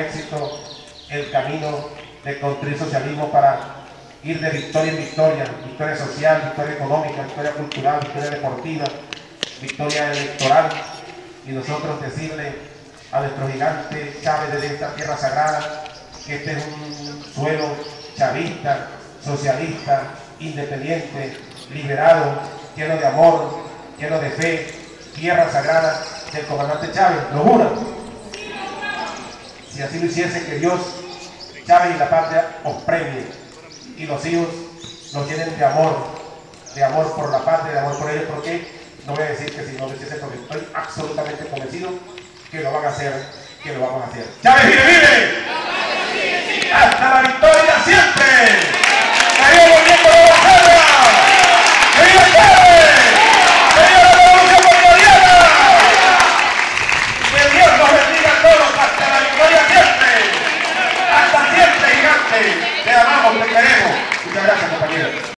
éxito el camino de construir socialismo para ir de victoria en victoria, victoria social, victoria económica, victoria cultural, victoria deportiva, victoria electoral, y nosotros decirle a nuestro gigante Chávez desde esta tierra sagrada que este es un suelo chavista, socialista, independiente, liberado, lleno de amor, lleno de fe, tierra sagrada del comandante Chávez. ¿Lo juran? Si así lo hiciese, que Dios, Chávez y la patria os premie y los hijos nos llenen de amor por la patria, de amor por ellos, porque no voy a decir que si no lo hiciese, porque estoy absolutamente convencido que lo van a hacer, que lo vamos a hacer. ¡Chávez vive, vive! ¡Hasta la victoria siempre! ¡Que viva el tiempo de la guerra! ¡Que viva Chávez! ¡Que viva la revolución bolivariana! ¡Que Dios nos bendiga a todos hasta la victoria siempre! ¡Hasta siempre, gigante! Te amamos, te queremos. Muchas gracias, compañeros.